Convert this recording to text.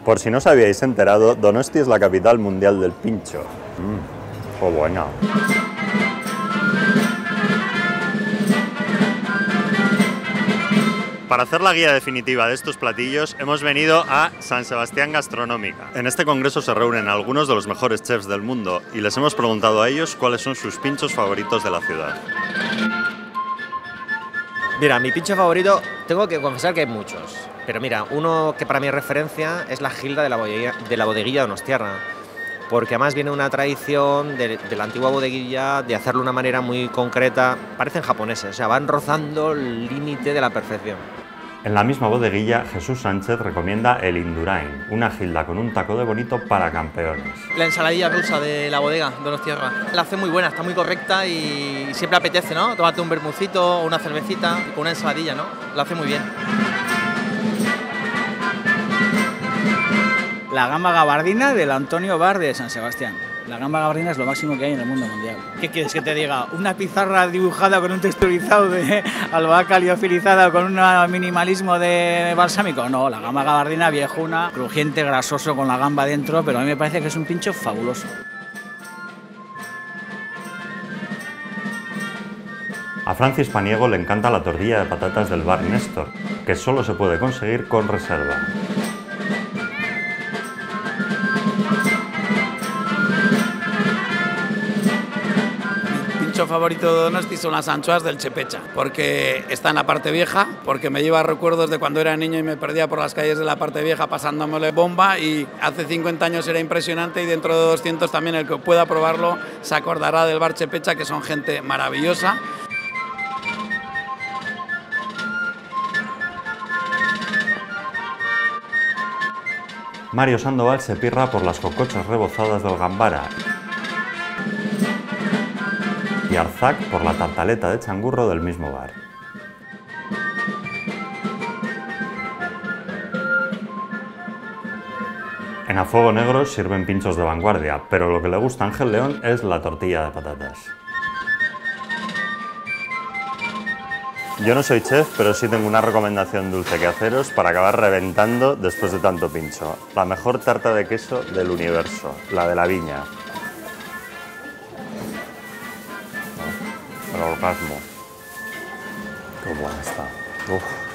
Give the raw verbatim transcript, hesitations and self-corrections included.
Por si no os habíais enterado, Donosti es la capital mundial del pincho. Mmm, ¡qué buena! Para hacer la guía definitiva de estos platillos, hemos venido a San Sebastián Gastronómica. En este congreso se reúnen algunos de los mejores chefs del mundo y les hemos preguntado a ellos cuáles son sus pinchos favoritos de la ciudad. Mira, mi pincho favorito, tengo que confesar que hay muchos. Pero mira, uno que para mí es referencia es la Gilda de la bodeguilla de, la bodeguilla Donostiarra. Porque además viene una tradición de, de la antigua bodeguilla de hacerlo de una manera muy concreta. Parecen japoneses, o sea, van rozando el límite de la perfección. En la misma bodeguilla, Jesús Sánchez recomienda el Indurain, una gilda con un taco de bonito para campeones. La ensaladilla rusa de la bodega Donostiarra. La hace muy buena, está muy correcta y siempre apetece, ¿no? Tomarte un vermucito o una cervecita con una ensaladilla, ¿no? La hace muy bien. La gamba gabardina del Antonio Bar de San Sebastián. La gamba gabardina es lo máximo que hay en el mundo mundial. ¿Qué quieres que te diga? ¿Una pizarra dibujada con un texturizado de albahaca liofilizada con un minimalismo de balsámico? No, la gamba gabardina viejuna, crujiente, grasoso con la gamba dentro, pero a mí me parece que es un pincho fabuloso. A Francis Paniego le encanta la tortilla de patatas del bar Néstor, que solo se puede conseguir con reserva. Mi favorito de Donosti son las anchoas del Chepecha, porque está en la parte vieja, porque me lleva recuerdos de cuando era niño y me perdía por las calles de la parte vieja pasándomele bomba, y hace cincuenta años era impresionante y dentro de doscientos también el que pueda probarlo se acordará del bar Chepecha, que son gente maravillosa. Mario Sandoval se pirra por las cocochas rebozadas del Gambara y Arzac por la tartaleta de changurro del mismo bar. En A Fuego Negro sirven pinchos de vanguardia, pero lo que le gusta a Ángel León es la tortilla de patatas. Yo no soy chef, pero sí tengo una recomendación dulce que haceros para acabar reventando después de tanto pincho. La mejor tarta de queso del universo, la de la Viña. El orgasmo. Qué buena está. Uf.